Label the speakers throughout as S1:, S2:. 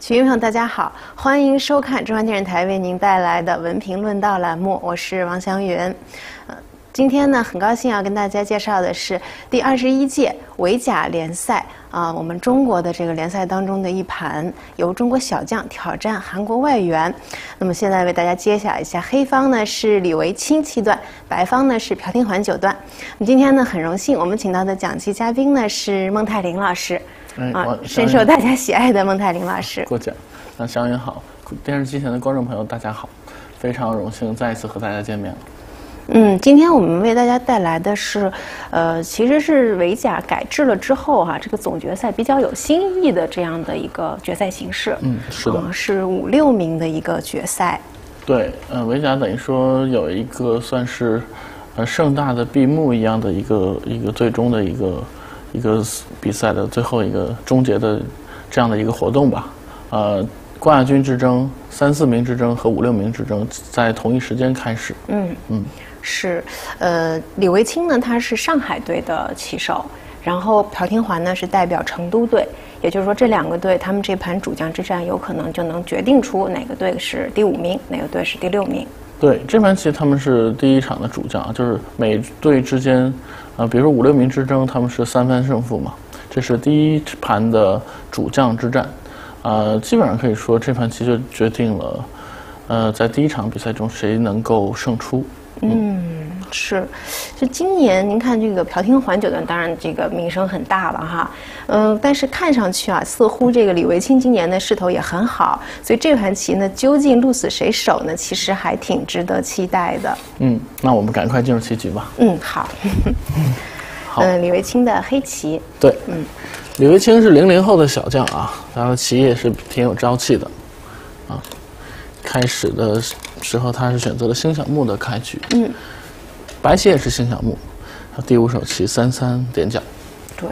S1: 群友朋友大家好，欢迎收看中央电视台为您带来的文评论道栏目，我是王祥云。今天呢，很高兴要跟大家介绍的是第21届围甲联赛我们中国的这个联赛当中的一盘，由中国小将挑战韩国外援。那么现在为大家揭晓一下，黑方呢是李维清7段，白方呢是朴廷桓9段。那今天呢，很荣幸我们请到的讲期嘉宾呢是孟泰玲老师。深受大家喜爱的孟泰玲老师。
S2: 过奖。祥云好，电视机前的观众朋友大家好，非常荣幸再一次和大家见面了。
S1: 今天我们为大家带来的是，其实是围甲改制了之后这个总决赛比较有新意的这样的一个决赛形式。
S2: 是的，
S1: 是5、6名的一个决赛。对，
S2: 围甲等于说有一个算是，盛大的闭幕一样的一个最终的一个比赛的最后一个终结的这样的一个活动吧。冠亚军之争、3、4名之争和5、6名之争在同一时间开始。
S1: 是，李维清呢，他是上海队的旗手，然后朴廷桓呢是代表成都队，也就是说这2个队他们这盘主将之战有可能就能决定出哪个队是第5名，哪个队是第6名。
S2: 对，这盘棋他们是第一场的主将，就是每队之间，比如说5、6名之争，他们是3番胜负嘛，这是第一盘的主将之战，基本上可以说这盘棋就决定了，在第一场比赛中谁能够胜出。
S1: 是，就今年您看这个朴廷桓9段，当然这个名声很大了哈，但是看上去似乎这个李维清今年的势头也很好，所以这盘棋呢，究竟鹿死谁手呢？其实还挺值得期待的。
S2: 那我们赶快进入棋局吧。
S1: 好。
S2: 好。
S1: 李维清的黑棋。
S2: 对。李维清是00后的小将他的棋也是挺有朝气的开始的时候他是选择了星小木的开局。白棋也是星小木，第5手棋3-3点角。
S1: 对。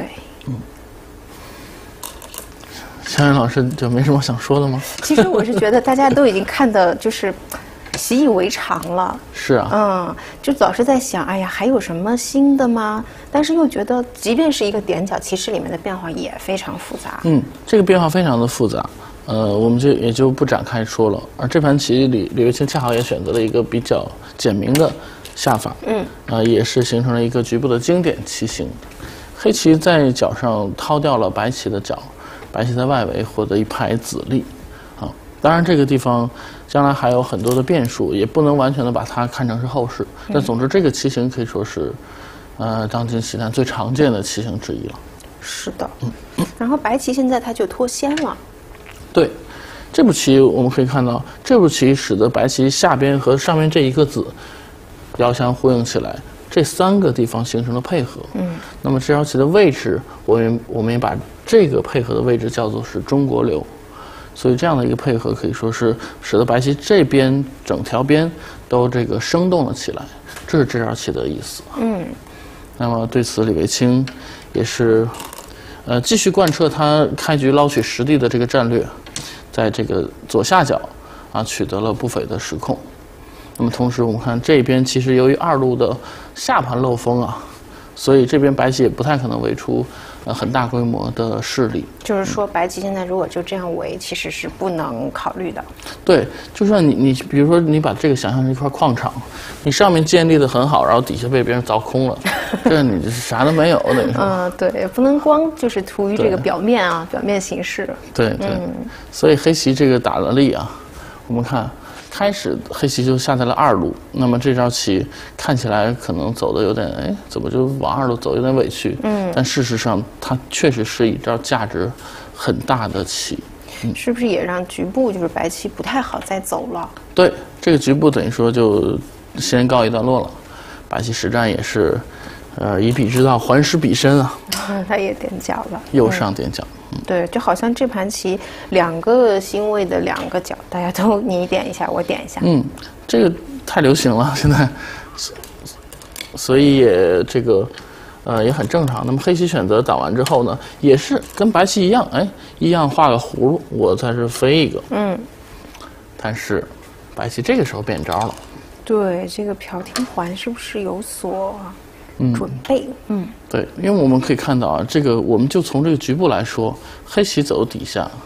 S2: 祥云老师就没什么想说的吗？
S1: 其实我是觉得大家都已经看得就是习以为常了。
S2: 是啊。
S1: 就老是在想，哎呀，还有什么新的吗？但是又觉得，即便是一个点角，其实里面的变化也非常复杂。
S2: 这个变化非常的复杂。我们也就不展开说了。而这盘棋李维清恰好也选择了一个比较简明的下法。也是形成了一个局部的经典棋形。黑棋在角上掏掉了白棋的角，白棋在外围获得一排子力。当然这个地方将来还有很多的变数，也不能完全的把它看成是后市。但总之这个棋形可以说是，当今棋坛最常见的棋形之一了。
S1: 是的。然后白棋现在它就脱先了。
S2: 对，这步棋我们可以看到，这步棋使得白棋下边和上面这一个子遥相呼应起来，这3个地方形成了配合。那么这条棋的位置，我们也把这个配合的位置叫做是中国流，所以这样的一个配合可以说是使得白棋这边整条边都这个生动了起来，这是这条棋的意思。那么对此李维清也是继续贯彻他开局捞取实地的这个战略，在这个左下角取得了不菲的时控。那么同时我们看这边其实由于2路的下盘漏风所以这边白棋也不太可能围出很大规模的势力。
S1: 就是说白棋现在如果就这样围，其实是不能考虑的。
S2: 对，就算你比如说你把这个想象成一块矿场，你上面建立的很好，然后底下被别人凿空了，这你啥都没有等于说。
S1: 对，不能光就是图于这个表面表面形式。
S2: 对。所以黑棋这个打了力我们看开始黑棋就下在了2路，那么这招棋看起来可能走的有点怎么就往2路走有点委屈。但事实上它确实是一招价值很大的棋。
S1: 是不是也让局部就是白棋不太好再走了？
S2: 对，这个局部等于说就先告一段落了。白棋实战也是以彼之道还施彼身
S1: 他也点角了，
S2: 右上点角。
S1: 对，就好像这盘棋2个星位的2个角，大家都你点一下，我点一下。
S2: 这个太流行了现在，所以也这个也很正常。那么黑棋选择打完之后呢，也是跟白棋一样，一样画个葫芦，我在这飞一个。但是白棋这个时候变招了。
S1: 对，这个朴廷桓是不是有所准备？
S2: 对，因为我们可以看到这个我们就从这个局部来说，黑棋走底下，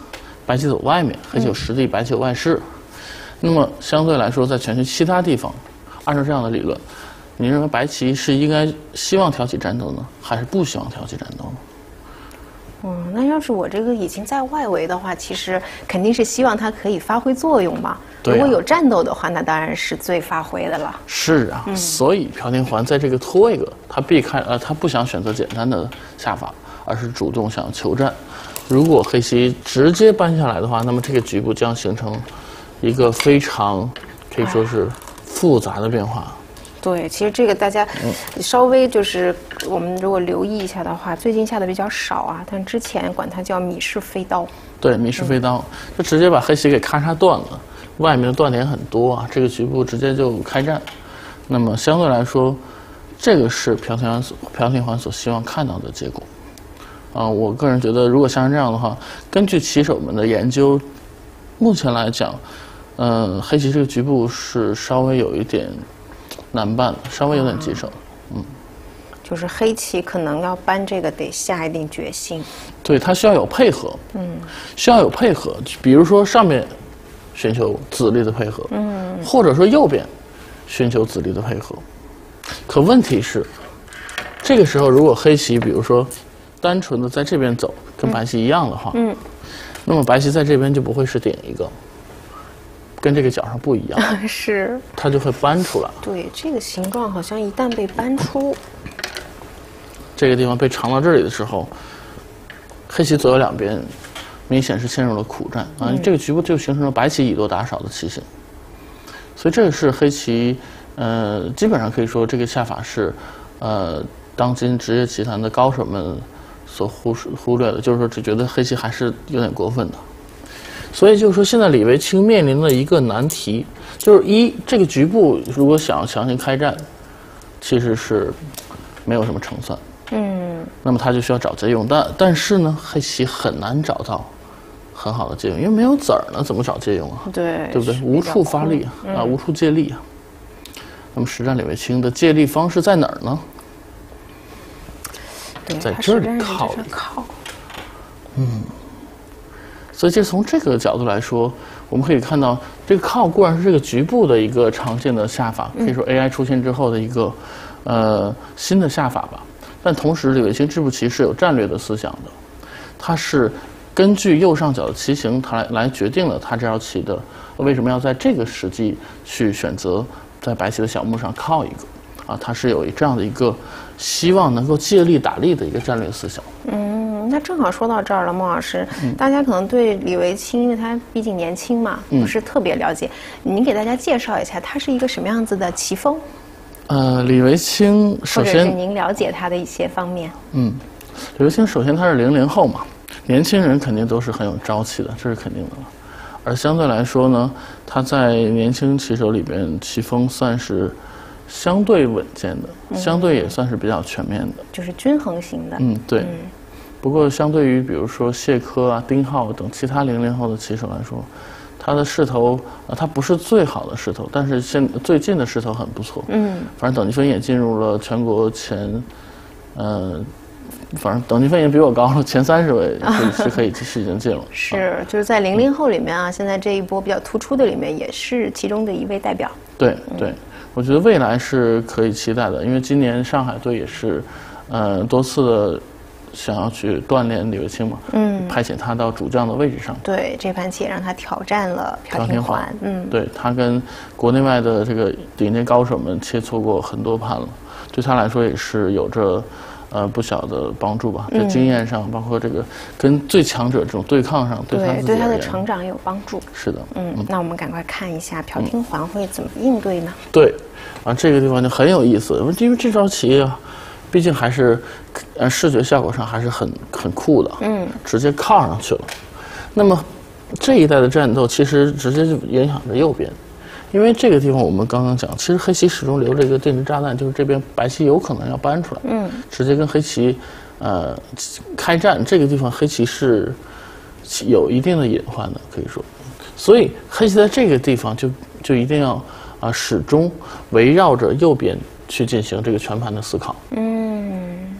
S2: 白棋走外面，黑棋有实地，白棋有外势。那么相对来说，在全局其他地方，按照这样的理论，你认为白棋是应该希望挑起战斗呢，还是不希望挑起战斗呢？
S1: 那要是我这个已经在外围的话，其实肯定是希望它可以发挥作用嘛。
S2: 对啊，
S1: 如果有战斗的话，那当然是最发挥的了。
S2: 是啊，所以朴廷桓在这个拖一个，他不想选择简单的下法，而是主动想求战。如果黑棋直接搬下来的话，那么这个局部将形成一个非常可以说是复杂的变化。
S1: 对，其实这个大家稍微就是我们如果留意一下的话，最近下的比较少啊，但之前管它叫米氏飞刀。
S2: 对，米氏飞刀，就直接把黑棋给咔嚓断了，外面的断点很多啊，这个局部直接就开战。那么相对来说，这个是朴廷桓所希望看到的结果。我个人觉得，如果像这样的话，根据棋手们的研究，目前来讲，黑棋这个局部是稍微有一点难办的，稍微有点棘手。
S1: 就是黑棋可能要搬这个得下一定决心。
S2: 对，它需要有配合。需要有配合，比如说上面寻求子力的配合，或者说右边寻求子力的配合。可问题是，这个时候如果黑棋比如说单纯的在这边走，跟白棋一样的话，那么白棋在这边就不会是顶一个，跟这个角上不一样，
S1: 是，
S2: 它就会搬出来。
S1: 对，这个形状好像一旦被搬出，
S2: 这个地方被藏到这里的时候，黑棋左右两边明显是陷入了苦战啊！这个局部就形成了白棋以多打少的棋形，所以这个是黑棋，基本上可以说这个下法是，当今职业棋坛的高手们所忽略的，就是说只觉得黑棋还是有点过分的。所以就是说，现在李维清面临的一个难题，就是这个局部如果想要强行开战，其实是没有什么胜算。那么他就需要找借用，但是呢，黑棋很难找到很好的借用，因为没有子儿呢，怎么找借用啊？
S1: 对
S2: 不对？无处发力啊，无处借力啊。那么实战李维清的借力方式在哪儿呢？在这里靠。所以就从这个角度来说，我们可以看到，这个靠固然是这个局部的一个常见的下法，可以说 AI 出现之后的一个新的下法吧。但同时，李维清这步棋是有战略的思想的，它是根据右上角的棋形，它来决定了他这招棋的为什么要在这个时机去选择在白棋的小目上靠一个啊，它是有这样的一个希望能够借力打力的一个战略思想。
S1: 那正好说到这儿了，孟老师，大家可能对李维清，因为他毕竟年轻嘛，不是特别了解，您给大家介绍一下，他是一个什么样子的棋风？李
S2: 维清首先，
S1: 或者是您了解他的一些方面。
S2: 李维清首先他是00后嘛，年轻人肯定都是很有朝气的，这是肯定的了。而相对来说呢，他在年轻棋手里边棋风算是相对稳健的，相对也算是比较全面的，
S1: 就是均衡型的。
S2: 对。不过相对于比如说谢科啊、丁浩等其他00后的棋手来说，他的势头他不是最好的势头，但是最近的势头很不错。反正等级分也进入了全国前，反正等级分也比我高了，前30位是可以是已经进了。
S1: 是，就是在00后里面啊，现在这一波比较突出的里面，也是其中的一位代表。
S2: 对，我觉得未来是可以期待的，因为今年上海队也是，多次的想要去锻炼李维清嘛，派遣他到主将的位置上。对，
S1: 这盘棋也让他挑战了朴廷桓。
S2: 对，他跟国内外的这个顶尖高手们切磋过很多盘了，对他来说也是有着不小的帮助吧，在经验上，包括这个跟最强者这种对抗上，对
S1: 他的成长有帮助。
S2: 是的。
S1: 那我们赶快看一下朴廷桓会怎么应对呢？
S2: 对，这个地方就很有意思，因为这招棋啊，毕竟还是视觉效果上还是很酷的，直接靠上去了。那么这一代的战斗其实直接就影响着右边，因为这个地方我们刚刚讲，其实黑棋始终留着一个定时炸弹，就是这边白棋有可能要搬出来，直接跟黑棋开战。这个地方黑棋是有一定的隐患的，可以说，所以黑棋在这个地方就一定要始终围绕着右边去进行这个全盘的思考。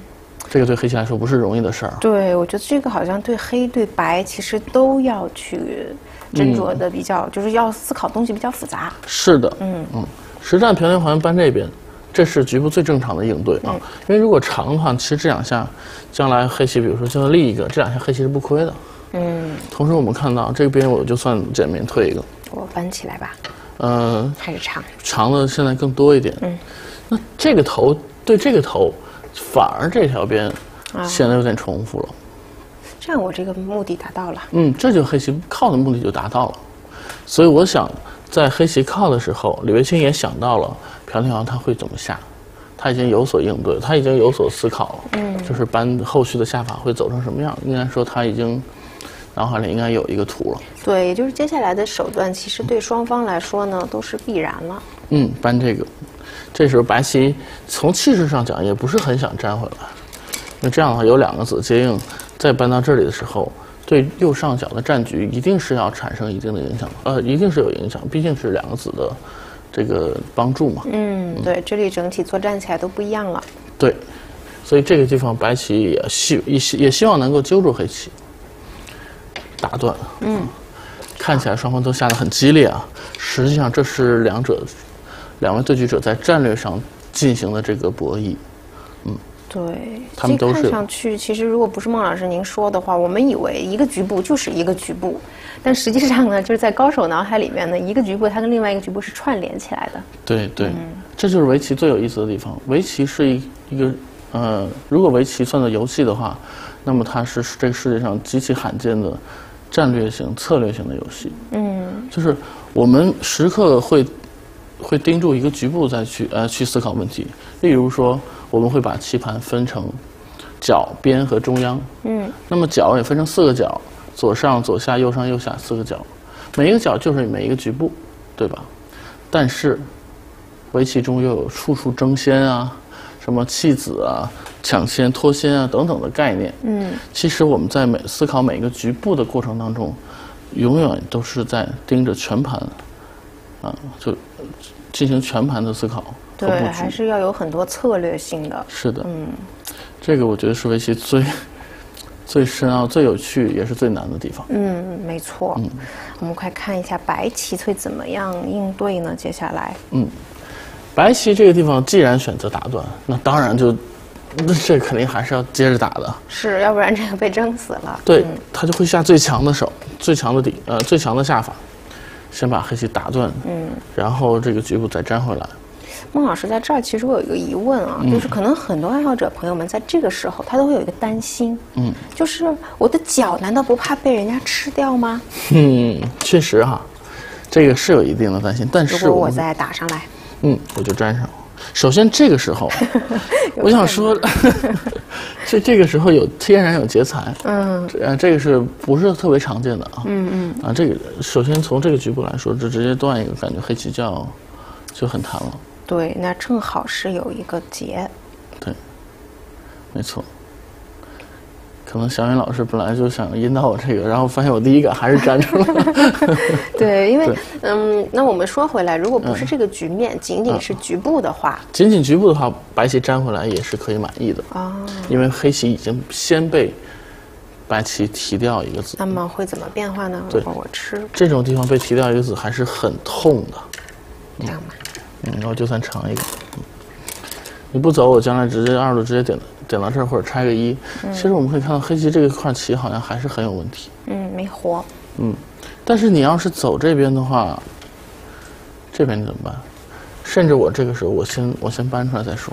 S2: 这个对黑棋来说不是容易的事儿。
S1: 对，我觉得这个好像对黑对白其实都要去斟酌的比较，就是要思考东西比较复杂。
S2: 是的，实战平连环搬这边，这是局部最正常的应对啊。因为如果长的话，其实这两下，将来黑棋比如说就算立一个，这两下黑棋是不亏的。同时我们看到这边我就算减免退一个，
S1: 我搬起来吧。还是
S2: 长的现在更多一点。那这个头对这个头，反而这条边显得有点重复了。
S1: 这样我这个目的达到了。
S2: 这就黑棋靠的目的就达到了。所以我想，在黑棋靠的时候，李卫青也想到了朴天王他会怎么下，他已经有所应对，他已经有所思考了。就是搬后续的下法会走成什么样，应该说他已经脑海里应该有一个图了。对，
S1: 也就是接下来的手段，其实对双方来说呢，都是必然了。
S2: 搬这个，这时候白棋从气势上讲也不是很想粘回来，那这样的话有两个子接应，再搬到这里的时候，对右上角的战局一定是要产生一定的影响，一定是有影响，毕竟是两个子的这个帮助嘛。
S1: 对，这里整体作战起来都不一样了。
S2: 对，所以这个地方白棋也希望能够揪住黑棋，打断。看起来双方都下得很激烈啊，实际上这是两位对局者在战略上进行的这个博弈。
S1: 对，
S2: 他们都是
S1: 看上去，其实如果不是孟老师您说的话，我们以为一个局部就是一个局部，但实际上呢，就是在高手脑海里面呢，一个局部它跟另外一个局部是串联起来的。
S2: 对，这就是围棋最有意思的地方。围棋是一个如果围棋算作游戏的话，那么它是这个世界上极其罕见的战略性、策略性的游戏。就是我们时刻会盯住一个局部再去思考问题。例如说，我们会把棋盘分成角、边和中央。那么角也分成4个角，左上、左下、右上、右下4个角，每一个角就是每一个局部，对吧？但是围棋中又有处处争先啊，什么弃子啊、抢先、脱先啊等等的概念。其实我们在思考每个局部的过程当中，永远都是在盯着全盘，就进行全盘的思考。
S1: 对，还是要有很多策略性的。
S2: 是的，这个我觉得是围棋最深奥、最有趣，也是最难的地方。
S1: 没错。我们快看一下白棋会怎么样应对呢？接下来，
S2: 白棋这个地方既然选择打断，那当然这肯定还是要接着打的。
S1: 是，要不然这个被蒸死了。
S2: 对，他就会下最强的手、最强的下法，先把黑棋打断，然后这个局部再粘回来。
S1: 孟老师在这儿，其实我有一个疑问啊，就是可能很多爱好者朋友们在这个时候，他都会有一个担心，就是我的角难道不怕被人家吃掉吗？
S2: 确实哈，这个是有一定的担心，但是
S1: 如果我再打上来，
S2: 我就粘上。首先这个时候，我想说，这个时候天然有劫财，这个是不是特别常见的啊？这个首先从这个局部来说，这直接断一个，感觉黑棋就很弹了。
S1: 对，那正好是有一个劫。
S2: 对，没错。可能小云老师本来就想引导我这个，然后发现我第一个还是粘住了。
S1: 对，因为那我们说回来，如果不是这个局面，仅仅是局部的话，
S2: 局部的话，白棋粘回来也是可以满意的因为黑棋已经先被白棋提掉一个子。
S1: 那么会怎么变化呢？如果我吃
S2: 这种地方被提掉一个子，还是很痛的。
S1: 这样吧。
S2: 我就算长一个。你不走，我将来直接2路直接点到这儿，或者拆个1。其实我们可以看到黑棋这个块棋好像还是很有问题。
S1: 没活。
S2: 但是你要是走这边的话，这边你怎么办？甚至我这个时候我先搬出来再说。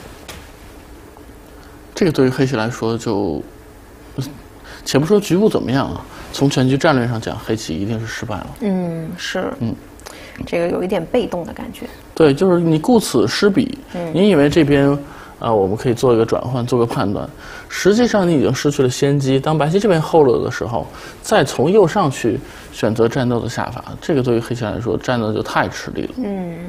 S2: 这个对于黑棋来说就，且不说局部怎么样啊，从全局战略上讲，黑棋一定是失败了。
S1: 是。这个有一点被动的感觉。
S2: 对，就是你顾此失彼。你以为这边我们可以做一个转换，做个判断，实际上你已经失去了先机。当白棋这边后了的时候，再从右上去选择战斗的下法，这个对于黑棋来说战斗就太吃力了。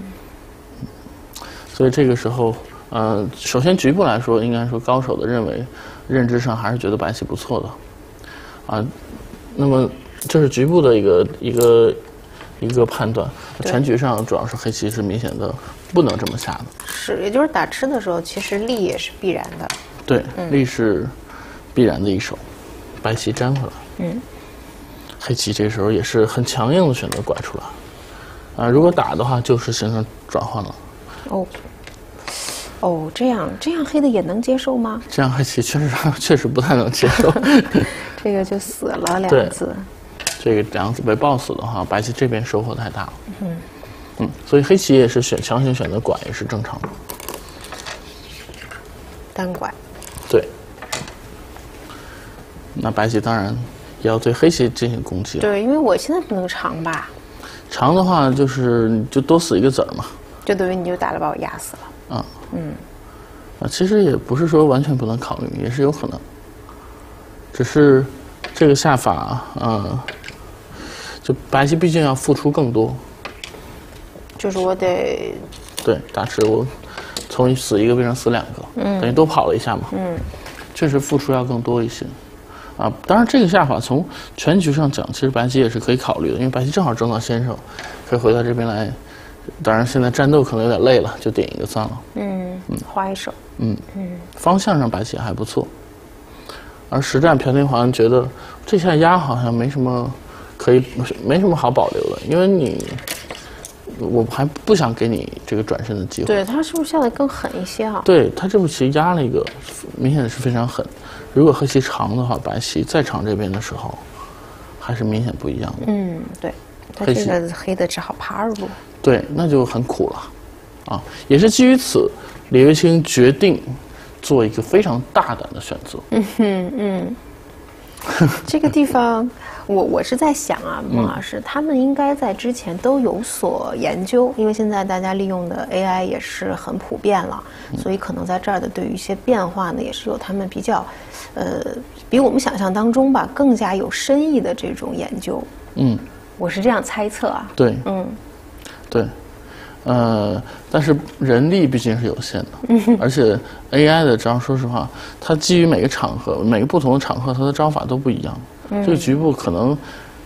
S2: 所以这个时候，首先局部来说，应该说高手的认知上还是觉得白棋不错的，那么这是局部的一个判断。全局上主要是黑棋是明显的不能这么下的。
S1: 是，也就是打吃的时候，其实力也是必然的。
S2: 对，力是必然的一手，白棋粘回来。黑棋这时候也是很强硬的选择拐出来。如果打的话，就是形成转换了。
S1: 这样黑的也能接受吗？
S2: 这样黑棋确实不太能接受。
S1: 这个就死了两子。
S2: 这个两子被爆死的话，白棋这边收获太大了。所以黑棋也是强行选择拐也是正常的。
S1: 单拐。
S2: 对。那白棋当然也要对黑棋进行攻击了。
S1: 对，因为我现在不能长吧。
S2: 长的话就多死一个子儿嘛。
S1: 就等于你就打了把我压死了。
S2: 其实也不是说完全不能考虑，也是有可能。只是这个下法，就白棋毕竟要付出更多。就是我得对打吃，我从死一个变成死2个，等于多跑了一下嘛。确实付出要更多一些。当然这个下法从全局上讲，其实白棋也是可以考虑的，因为白棋正好争到先手，可以回到这边来。当然现在战斗可能有点累了，就点一个算了。花一手。方向上白棋还不错，而实战朴天桓觉得这下压好像没什么好保留的，因为我还不想给你这个转身的机会。对，他是不是下的更狠一些啊？对，他这步棋压了一个，明显是非常狠。如果黑棋长的话，白棋再长这边的时候，还是明显不一样的。对，他这个黑的只好爬2步。对，那就很苦了，也是基于此，李卫清决定做一个非常大胆的选择。这个地方，我是在想啊，孟老师，他们应该在之前都有所研究，因为现在大家利用的 AI 也是很普遍了，所以可能在这儿的对于一些变化呢，也是有他们比较，比我们想象当中吧更加有深意的这种研究。我是这样猜测啊。对，对。但是人力毕竟是有限的，而且 AI 的招，说实话，它基于每个场合、每个不同的场合，它的招法都不一样。这个局部可能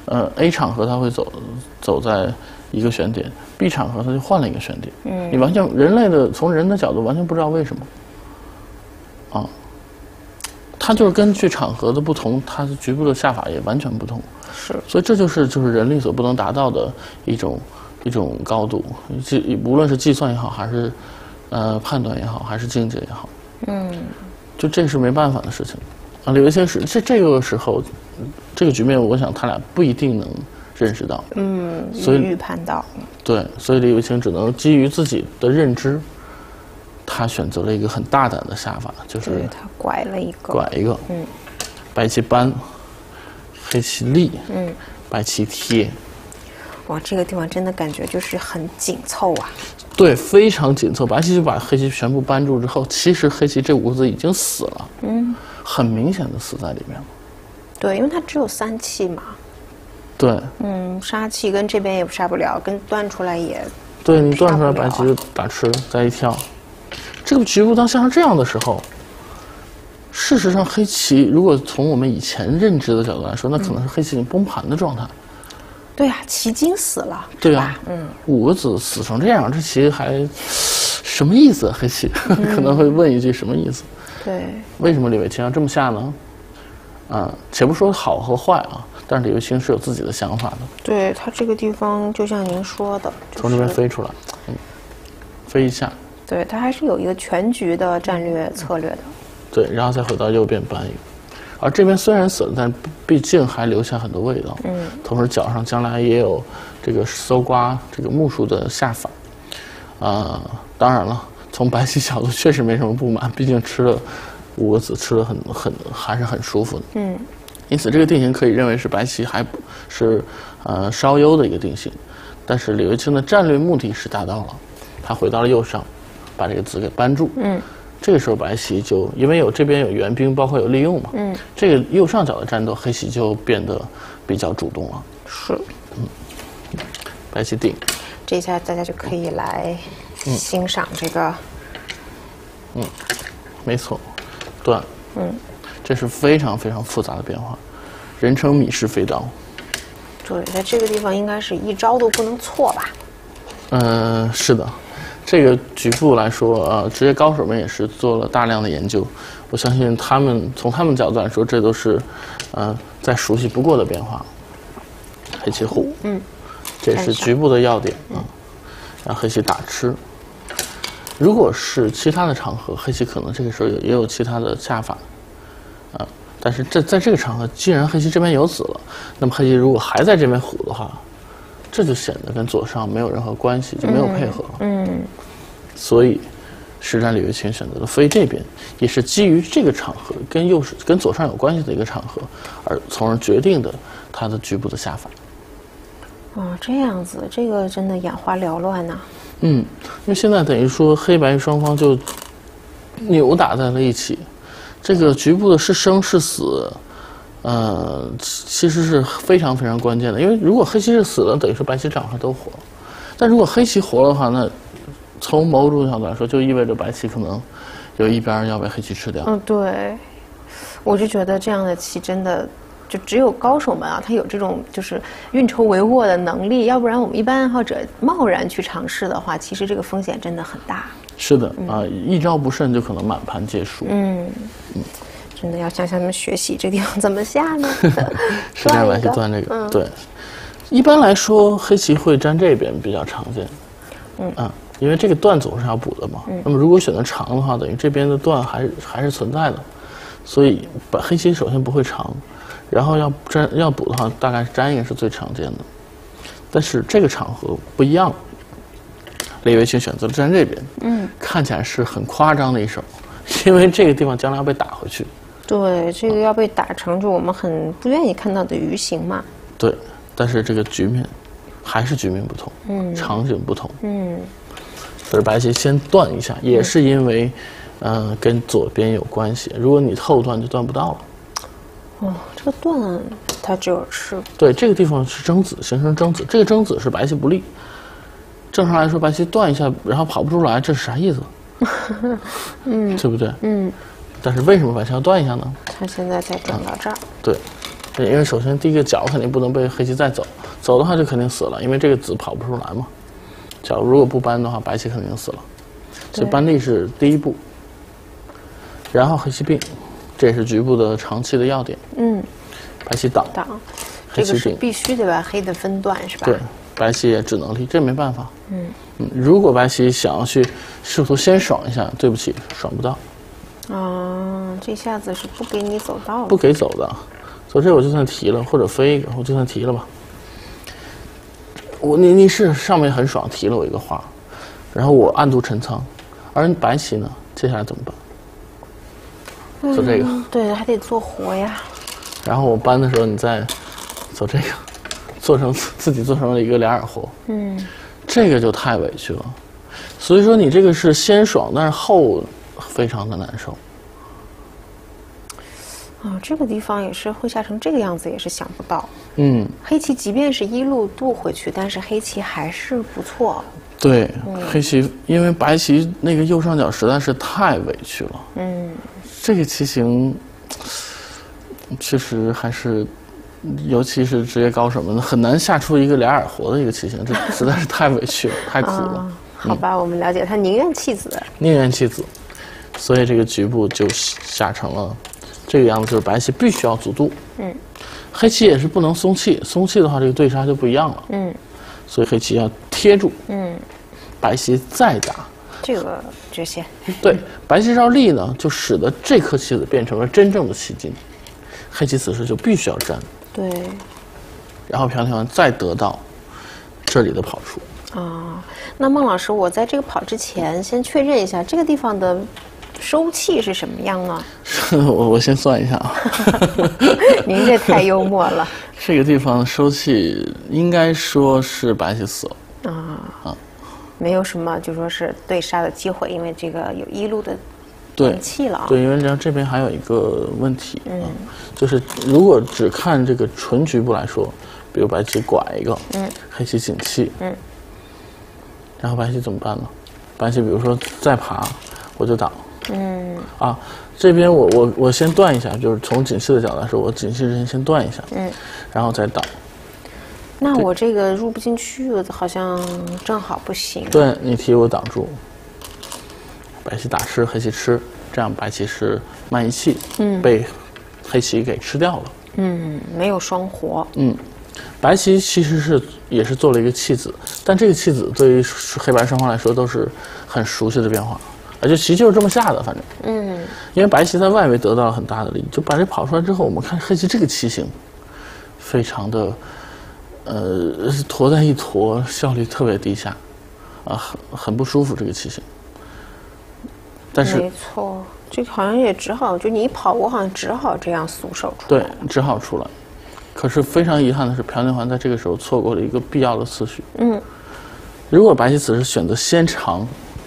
S2: ，A 场合它会走在一个选点 ，B 场合它就换了一个选点。你完全从人的角度完全不知道为什么。它就是根据场合的不同，它的局部的下法也完全不同。所以这就是人力所不能达到的一种高度，无论是计算也好，还是判断也好，还是境界也好，就这是没办法的事情。李卫清是这个时候，这个局面，我想他俩不一定能认识到，所以预判到，对，所以李卫清只能基于自己的认知，他选择了一个很大胆的下法，就是他拐一个，白棋搬，黑棋立，白棋贴。哇，这个地方真的感觉就是很紧凑啊！对，非常紧凑。白棋就把黑棋全部扳住之后，其实黑棋这5个子已经死了，很明显的死在里面了。对，因为它只有3气嘛。对。杀气跟这边也杀不了，跟断出来也。对，你断出来，白棋就打吃，再一跳。这个局部当像这样的时候，事实上黑棋如果从我们以前认知的角度来说，那可能是黑棋已经崩盘的状态。对啊，棋筋死了。对啊，5个子死成这样，这棋还什么意思？黑棋可能会问一句什么意思？对，为什么李卫清要这么下呢？且不说好和坏啊，但是李卫清是有自己的想法的。对，他这个地方就像您说的，从这边飞出来，飞一下。对，他还是有一个全局的战略策略的。对，然后再回到右边搬一个。而这边虽然死了，但毕竟还留下很多味道。同时脚上将来也有这个搜刮这个目数的下法。当然了，从白棋角度确实没什么不满，毕竟吃了5个子，吃了还是很舒服的。因此这个定型可以认为是白棋还是稍优的一个定型。但是李卫清的战略目的是达到了，他回到了右上，把这个子给扳住。这个时候白棋就因为这边有援兵，包括有利用嘛，这个右上角的战斗，黑棋就变得比较主动了。是，白棋定，这一下大家就可以来欣赏这个，没错，断，这是非常非常复杂的变化，人称米氏飞刀。对，在这个地方应该是一招都不能错吧？是的。这个局部来说，职业高手们也是做了大量的研究。 我相信从他们角度来说，这都是再熟悉不过的变化。黑棋虎，这是局部的要点啊。让黑棋打吃。如果是其他的场合，黑棋可能这个时候也有其他的下法，但是在这个场合，既然黑棋这边有子了，那么黑棋如果还在这边虎的话，这就显得跟左上没有任何关系，就没有配合了。所以实战李维清选择了飞这边，也是基于这个场合跟左上有关系的一个场合，从而决定的他的局部的下法。
S1: 哦，这样子，这个真的眼花缭乱呐。
S2: 因为现在等于说黑白双方就扭打在了一起，这个局部的是生是死，其实是非常非常关键的。因为如果黑棋是死了，等于说白棋掌上都活；但如果黑棋活的话，那从某种角度来说，就意味着白棋可能有一边要被黑棋吃掉。
S1: 对，我就觉得这样的棋真的。就只有高手们啊，他有这种就是运筹帷幄的能力，要不然我们一般爱好者贸然去尝试的话，其实这个风险真的很大。
S2: 是的一招不慎就可能满盘皆输。
S1: 真的要向他们学习，这地方怎么下呢？
S2: 是这样，白棋断这个，对。一般来说，黑棋会粘这边比较常见。因为这个段总是要补的嘛。那么如果选择长的话，等于这边的段还是存在的，所以黑棋首先不会长。然后要补的话，大概是粘一个是最常见的，但是这个场合不一样，李维清选择了粘这边，看起来是很夸张的一手，因为这个地方将来要被打回去。
S1: 对，这个要被打成就我们很不愿意看到的鱼形嘛。
S2: 对，但是这个局面还是局面不同，场景不同。所以白棋先断一下，也是因为跟左边有关系，如果你后断就断不到了。
S1: 这个断它只有吃。对，
S2: 这个地方是争子，形成争子，这个争子是白棋不利。正常来说，白棋断一下，然后跑不出来，这是啥意思？对不对？但是为什么白棋要断一下呢？
S1: 他现在才断到这儿。
S2: 对，因为首先第一个角肯定不能被黑棋再走，走的话就肯定死了，因为这个子跑不出来嘛。角如果不搬的话，白棋肯定死了。所以搬力是第一步，然后黑棋并。这也是局部的长期的要点。白棋挡，
S1: 这个是必须的吧？黑的分段是吧？
S2: 对，白棋也只能立，这没办法。如果白棋想要去试图先爽一下，对不起，爽不到。
S1: 这下子是不给你走道了。
S2: 不给走的，所以这我就算提了，或者飞一个，我就算提了吧。你是上面很爽，提了我一个花，然后我暗度陈仓，而白棋呢，接下来怎么办？走这个，
S1: 对，还得做活呀。
S2: 然后我搬的时候，你再走这个，自己做成了一个俩眼活。这个就太委屈了。所以说你这个是先爽，但是后非常的难受。
S1: 这个地方也是会下成这个样子，也是想不到。黑棋即便是一路渡回去，但是黑棋还是不错。
S2: 对，黑棋因为白棋那个右上角实在是太委屈了。这个棋形确实还是，尤其是职业高手们很难下出一个俩眼活的一个棋形，这实在是太委屈了，太苦了。
S1: 好吧，我们了解他宁愿弃子。
S2: 宁愿弃子，所以这个局部就下成了这个样子，就是白棋必须要阻渡。黑棋也是不能松气，松气的话这个对杀就不一样了。所以黑棋要贴住。白棋再打。
S1: 这个绝陷。
S2: 对，白棋绕立呢，就使得这颗棋子变成了真正的棋筋。黑棋此时就必须要粘。
S1: 对。
S2: 然后漂亮再得到这里的跑出。
S1: 那孟老师，我在这个跑之前，先确认一下这个地方的收气是什么样呢？
S2: 我先算一下啊。
S1: 您这太幽默了。
S2: 这个地方收气应该说是白棋死了。
S1: 没有什么就说是对杀的机会，因为这个有一路的气了。
S2: 对，因为这边还有一个问题，就是如果只看这个纯局部来说，比如白棋拐一个，黑棋紧气，然后白棋怎么办呢？白棋比如说再爬，我就挡，这边我先断一下，就是从紧气的角度来说，我紧气之前先断一下，然后再挡。
S1: 那我这个入不进去，好像正好不行。
S2: 对，你提我挡住，白棋打吃，黑棋吃。 这样白棋是慢一气，被黑棋给吃掉了。
S1: 没有双活。
S2: 白棋其实也是做了一个弃子，但这个弃子对于黑白双方来说都是很熟悉的变化，而且棋就是这么下的，反正。因为白棋在外围得到了很大的利益，就把这跑出来之后，我们看黑棋这个棋形，非常的，坨在一坨，效率特别低下，很不舒服这个棋形。但是
S1: 没错，这个好像也只好，就你一跑，我好像只好这样速手出来。
S2: 对，只好出来。可是非常遗憾的是，朴定桓在这个时候错过了一个必要的次序。如果白棋此时选择先长，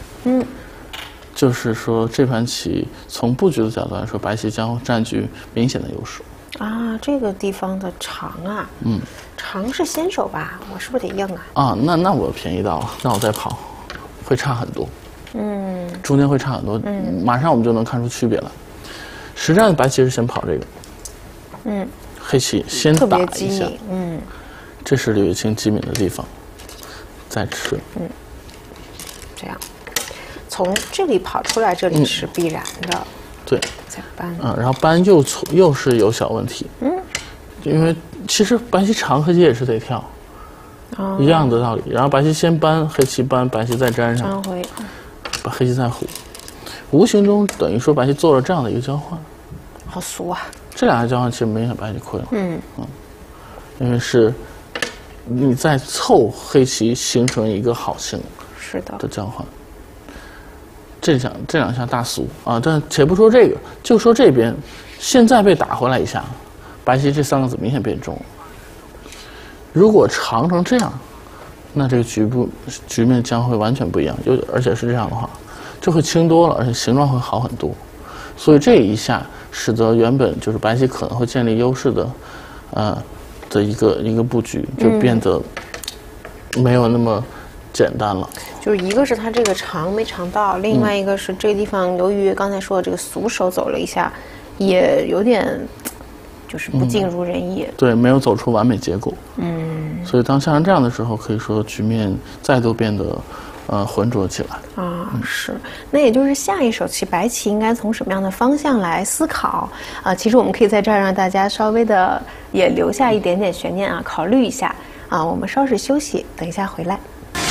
S2: 就是说这盘棋从布局的角度来说，白棋将占据明显的优势。
S1: 这个地方的长啊，长是先手吧？我是不是得硬啊？
S2: 那我便宜到了，那我再跑，会差很多。中间会差很多。马上我们就能看出区别了。实战的白棋是先跑这个，黑棋先打一下，这是李卫清机敏的地方，再吃，
S1: 这样，从这里跑出来，这里是必然的，
S2: 对，
S1: 再搬，
S2: 然后搬又是有小问题，因为其实白棋长，黑棋也是得跳，一样的道理。然后白棋先搬，黑棋搬，白棋再粘上，
S1: 粘回，
S2: 把黑棋再虎，无形中等于说白棋做了这样的一个交换，
S1: 好俗啊！
S2: 这两个交换其实明显白棋亏了，因为是你在凑黑棋形成一个好形的交换。这两下大俗啊！但且不说这个，就说这边现在被打回来一下，白棋这3个子明显变重了。如果长成这样，那这个局面将会完全不一样，而且是这样的话，就会轻多了，而且形状会好很多。所以这一下使得原本就是白棋可能会建立优势的一个布局，就变得没有那么简单了。
S1: 就是一个是它这个长没长到，另外一个是这个地方由于刚才说的这个俗手走了一下，也有点就是不尽如人意。
S2: 对，没有走出完美结果。所以当下成这样的时候，可以说局面再度变得浑浊起来。
S1: 是。那也就是下一手棋，白棋应该从什么样的方向来思考其实我们可以在这儿让大家稍微的也留下一点点悬念考虑一下我们稍事休息，等一下回来。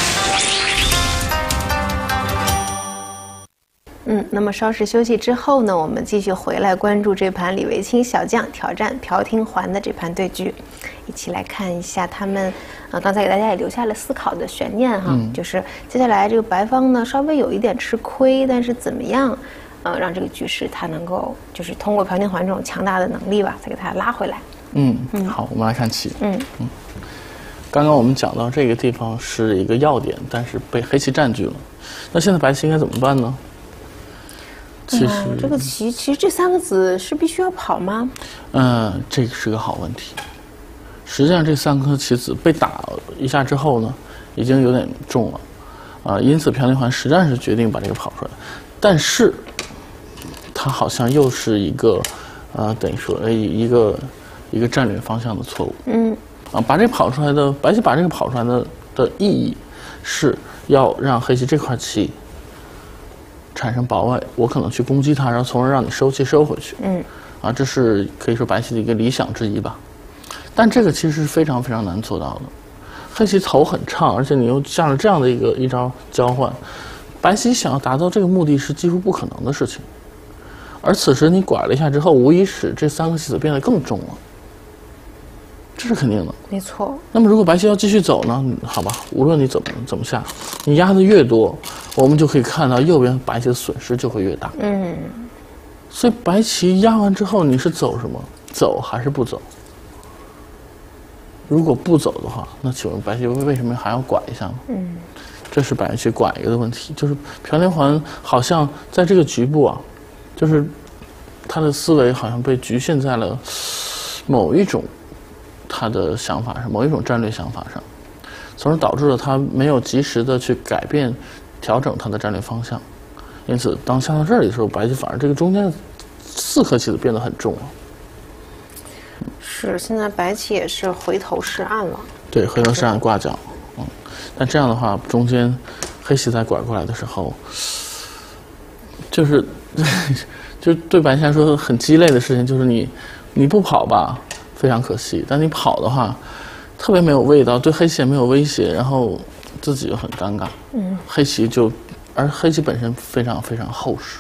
S1: 那么稍事休息之后呢，我们继续回来关注这盘李卫清小将挑战朴定桓的这盘对局，一起来看一下他们刚才给大家也留下了思考的悬念就是接下来这个白方呢稍微有一点吃亏，但是怎么样让这个局势它能够就是通过朴定桓这种强大的能力吧，再给它拉回来。
S2: 好，我们来看棋。刚刚我们讲到这个地方是一个要点，但是被黑棋占据了。那现在白棋应该怎么办呢？其实
S1: 这个棋其实这3个子是必须要跑吗？
S2: 这个是个好问题。实际上这3颗棋子被打一下之后呢，已经有点重了，因此朴定桓实战是决定把这个跑出来，但是他好像又是一个等于说一个战略方向的错误。把这跑出来的白棋把这个跑出来的意义是要让黑棋这块棋产生保卫，我可能去攻击它，然后从而让你收气收回去。这是可以说白棋的一个理想之一吧。但这个其实是非常非常难做到的。黑棋头很畅，而且你又下了这样的一招交换，白棋想要达到这个目的是几乎不可能的事情。而此时你拐了一下之后，无疑使这3个棋子变得更重了。这是肯定的，
S1: 没错。
S2: 那么如果白棋要继续走呢？好吧，无论你怎么下，你压的越多，我们就可以看到右边白棋的损失就会越大。所以白棋压完之后，你是走什么？走还是不走？如果不走的话，那请问白棋为什么还要拐一下呢？这是白棋拐一个的问题，就是朴定桓好像在这个局部就是他的思维好像被局限在了某一种他的想法上，某一种战略想法上，从而导致了他没有及时的去改变、调整他的战略方向。因此，当下到这里的时候，白棋反而这个中间的4颗棋子变得很重了。
S1: 是，现在白棋也是回头是岸了。
S2: 对，回头是岸挂角。但这样的话，中间黑棋在拐过来的时候，就是就对白棋来说很鸡肋的事情就是你不跑吧，非常可惜；但你跑的话，特别没有味道，对黑棋也没有威胁，然后自己又很尴尬。而黑棋本身非常非常厚实。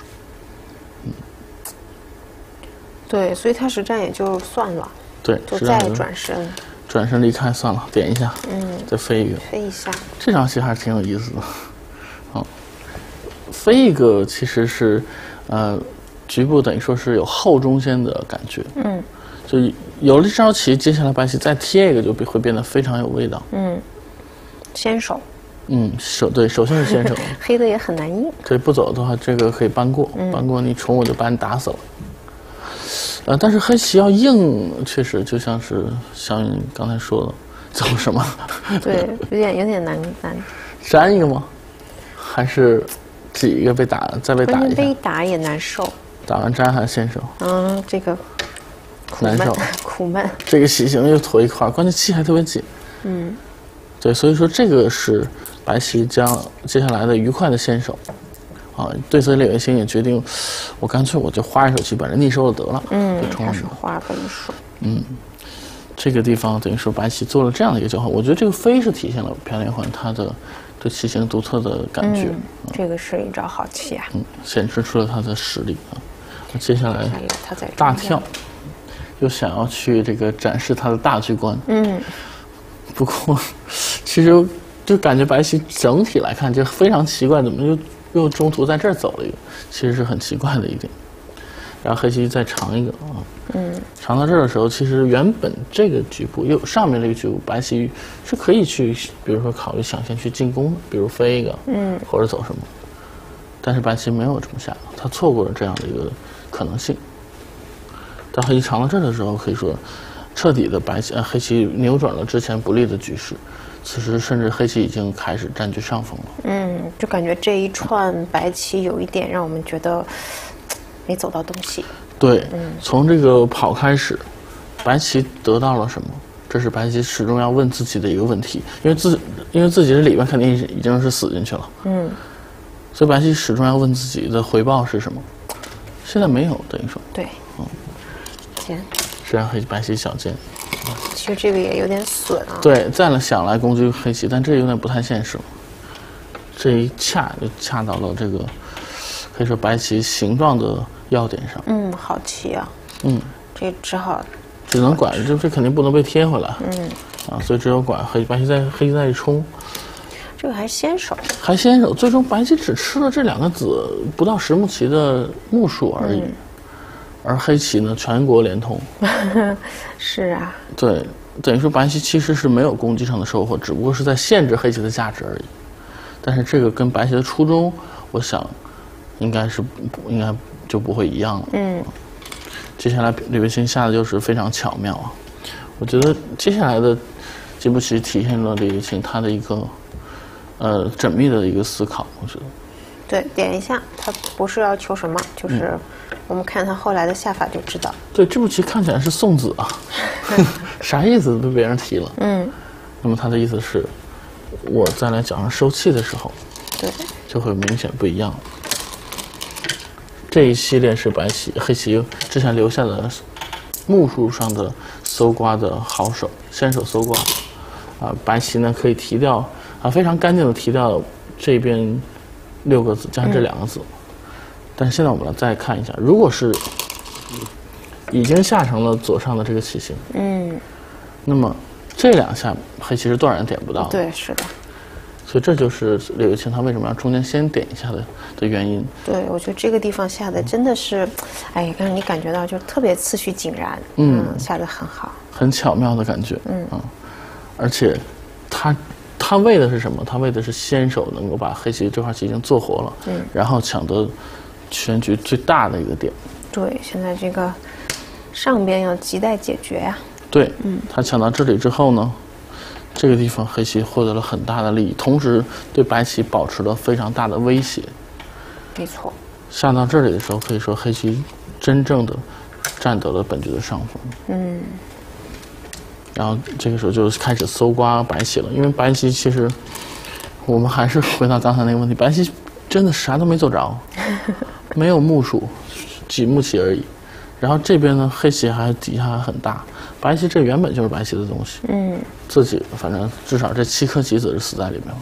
S1: 对，所以他实战也就算了。
S2: 对，
S1: 就再转身。
S2: 转身离开算了，点一下，再飞一个。
S1: 飞一下。这
S2: 场戏还是挺有意思的。好，飞一个其实是，局部等于说是有后中先的感觉。就有了这招棋，接下来白棋再贴一个就会变得非常有味道。
S1: 先手。
S2: 首先是先手。
S1: 黑的也很难应。
S2: 对，不走的话，这个可以搬过，搬过你冲我就把你打死了。但是黑棋要硬，确实就像是小颖刚才说的，走什么？
S1: 对，有点难。
S2: 粘一个吗？还是挤一个再被打一下？
S1: 被打也难受。
S2: 打完粘还是先手？
S1: 这个
S2: 难受，
S1: 苦闷。
S2: 这个棋形又坨一块，关键气还特别紧。对，所以说这个是白棋将接下来的愉快的先手。对此李维新也决定，我干脆我就花一手棋把人逆收了得了。
S1: 开始花分数。
S2: 这个地方等于说白棋做了这样的一个交换，我觉得这个飞是体现了朴连环他的对棋形独特的感觉。
S1: 这个是一招好棋啊。
S2: 显示出了他的实力啊。接下来
S1: 他在
S2: 大跳，又想要去这个展示他的大局观。不过其实就感觉白棋整体来看就非常奇怪，怎么又中途在这儿走了一个，其实是很奇怪的一点。然后黑棋再长一个长到这儿的时候，其实原本这个局部上面这个局部，白棋是可以去，比如说考虑想先去进攻的，比如飞一个，或者走什么。但是白棋没有这么下，他错过了这样的一个可能性。当黑棋长到这儿的时候，可以说彻底的黑棋扭转了之前不利的局势。此时甚至黑棋已经开始占据上风了。
S1: 就感觉这一串白棋有一点让我们觉得没走到东西。
S2: 对，从这个跑开始，白棋得到了什么？这是白棋始终要问自己的一个问题，因为自己这里边肯定已经是死进去了。所以白棋始终要问自己的回报是什么？现在没有，等于说。
S1: 对。尖。
S2: 是让白棋小尖。
S1: 其实这个也有点损啊。
S2: 对，再想来攻击黑棋，但这有点不太现实了。这一恰就恰到了这个可以说白棋形状的要点上。
S1: 好棋啊。这只
S2: 能拐，这肯定不能被贴回来。所以只有拐白棋再一冲。
S1: 这个还先手。
S2: 最终白棋只吃了这2个子不到10目棋的目数而已。而黑棋呢，全国连通。
S1: 是啊。
S2: 对，等于说白棋其实是没有攻击上的收获，只不过是在限制黑棋的价值而已。但是这个跟白棋的初衷，我想应该就不会一样了。接下来李维新下的就是非常巧妙啊。我觉得接下来的几步棋体现了李维新他的一个缜密的一个思考，我觉得。
S1: 对，点一下，他不是要求什么，就是我们看他后来的下法就知道。
S2: 对，这步棋看起来是送子啊，啥意思？被别人提了。那么他的意思是，我再来脚上收气的时候，
S1: 对，
S2: 就会明显不一样。这一系列是黑棋之前留下的目数上的搜刮的好手，先手搜刮。白棋呢可以提掉非常干净的提掉这边6个子加上这2个子。但是现在我们再看一下，如果是已经下成了左上的这个棋形，那么这2下黑棋是断然点不到的。
S1: 对，是的。
S2: 所以这就是李维清他为什么要中间先点一下的原因。
S1: 对，我觉得这个地方下的真的是，让你感觉到就特别次序井然。下的很好，
S2: 很巧妙的感觉。而且他为的是什么？他为的是先手能够把黑棋这块棋已经做活了，然后抢得全局最大的一个点。
S1: 对，现在这个上边要亟待解决呀。
S2: 对，他抢到这里之后呢，这个地方黑棋获得了很大的利益，同时对白棋保持了非常大的威胁。
S1: 没错。
S2: 下到这里的时候，可以说黑棋真正的占得了本局的上风。然后这个时候就开始搜刮白棋了，因为白棋其实我们还是回到刚才那个问题，白棋真的啥都没做着， 没有目数，几目棋而已。然后这边呢，黑棋还底下还很大，白棋这原本就是白棋的东西，自己反正至少这7颗棋子是死在里面了。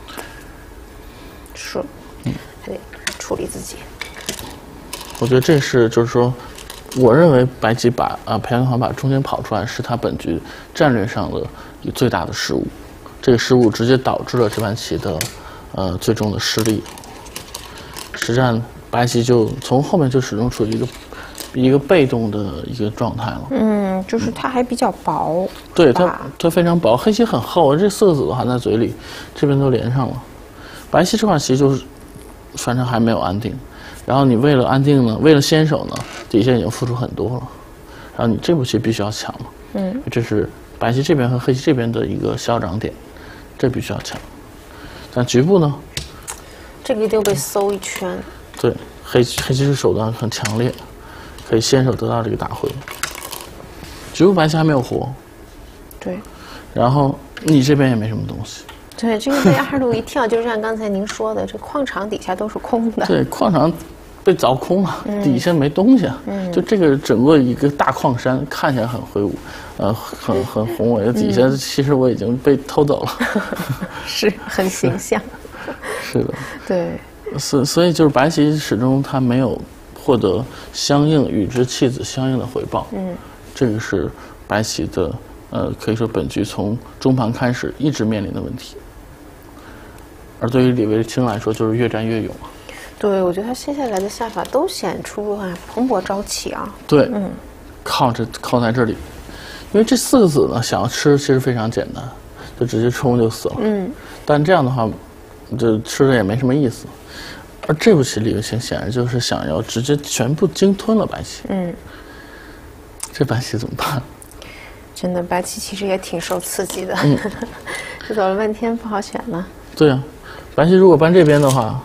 S1: 是，还得处理自己。
S2: 我觉得这是就是说，我认为白棋把朴廷桓把中间跑出来，是他本局战略上的一个最大的失误。这个失误直接导致了这盘棋的最终的失利。实战白棋就从后面就始终处于一个被动的一个状态了。
S1: 就是它还比较薄。
S2: 对，它非常薄，黑棋很厚，这4个子都含在嘴里，这边都连上了。白棋这块棋就是反正还没有安定，然后你为了安定呢，为了先手呢，底下已经付出很多了，然后你这步棋必须要抢了。这是白棋这边和黑棋这边的一个消长点，这必须要抢。但局部呢，
S1: 这个一定被搜一圈。
S2: 对，黑棋是手段很强烈，可以先手得到这个打回。局部白棋还没有活。
S1: 对。然
S2: 后你这边也没什么东西。
S1: 对，这个被2路一跳，就像刚才您说的，这矿场底下都是空的。
S2: 对，矿场被凿空了，底下没东西。就这个整个一个大矿山看起来很挥舞，很宏伟，底下其实我已经被偷走了。
S1: 是很形象。
S2: 是的。
S1: 对。
S2: 所以就是白棋始终它没有获得相应与之弃子相应的回报。这个是白棋的可以说本局从中盘开始一直面临的问题。而对于李维清来说，就是越战越勇。
S1: 对，我觉得他接下来的下法都显出蓬勃朝气啊。
S2: 对，靠在这里，因为这4个子呢，想要吃其实非常简单，就直接冲就死了。但这样的话，就吃的也没什么意思。而这步棋李维清显然就是想要直接全部鲸吞了白棋。这白棋怎么办？
S1: 真的，白棋其实也挺受刺激的。这走了半天不好选了。
S2: 对啊，白棋如果搬这边的话，